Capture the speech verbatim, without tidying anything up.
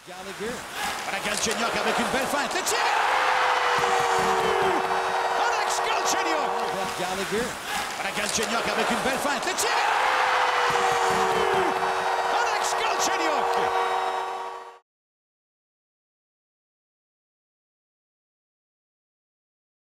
Gallagher. Para Galchenyuk avec une belle feinte. Le tir! Alex Galchenyuk! Gallagher. Para Galchenyuk avec une belle feinte. Le tir!